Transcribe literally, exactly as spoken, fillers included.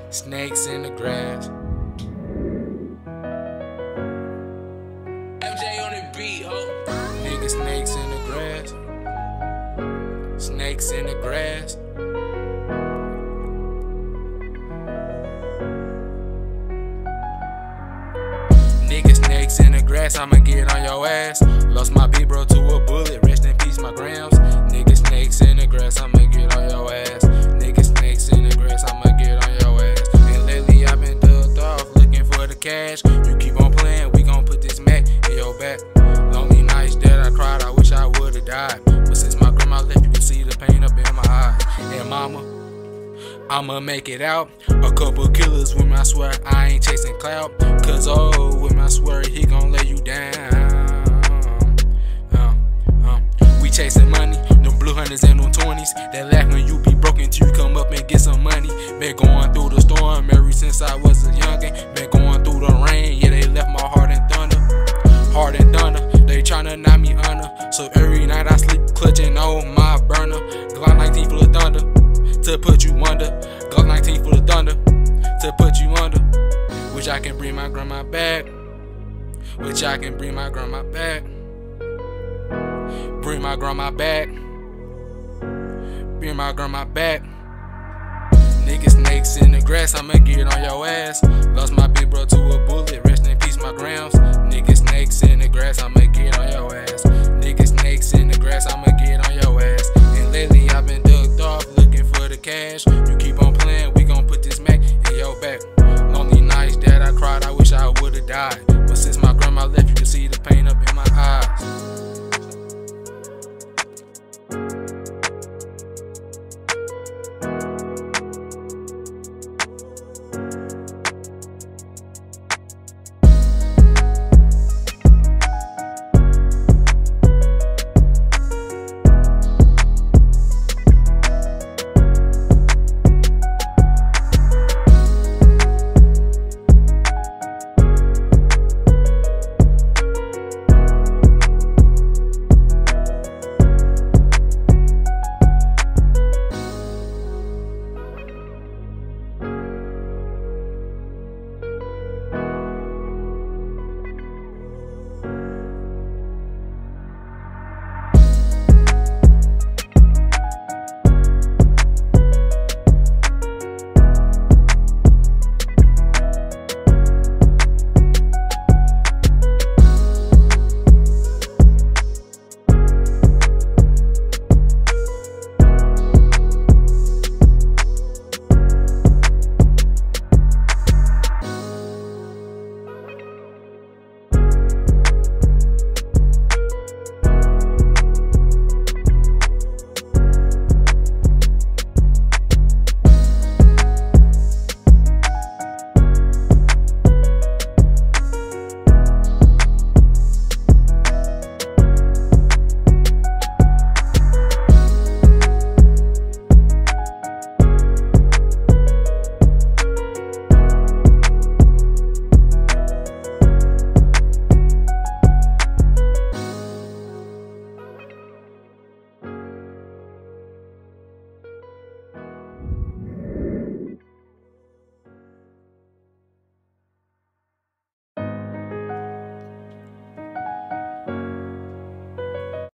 Snakes in the grass. M J on the beat, ho. Nigga, snakes in the grass. Snakes in the grass. Nigga, snakes in the grass, I'ma get on your ass. Lost my B bro to a bullet, rest in peace my grams. Nigga, snakes in the grass, I'ma get on your ass. Nigga, snakes in the grass, I'ma get on your ass. And lately I've been ducked off, looking for the cash. You keep on playing, we gon' put this Mac in your back. Lonely nights that I cried, I wish I would've died. But since my grandma left, you can see the pain up in my eyes. And mama, I'ma make it out. A couple killers with me, I swear I ain't chasing clout. Cause oh, with me, I swear he gon' lay you down. uh, uh. We chasing money, them blue hundreds and them twenties. That laugh when you be broken till you come up and get some money. Been going through the storm ever since I was a youngin'. Been going through the rain, yeah, they left my heart in thunder. Heart in thunder, they tryna knock me under. So every night I sleep clutching on my burner. Glock nineteen full of thunder to put you under. Glock nineteen full of thunder to put you under. Wish I can bring my grandma back. Wish I can bring my grandma back. Bring my grandma back. Bring my grandma back. Nigga, snakes in the grass, I'ma get on your ass. Lost my big bro to a bullet, rest in peace my grams. Nigga, snakes in the grass, I'ma get on your ass. Nigga, snakes in the grass, I'ma get on your ass.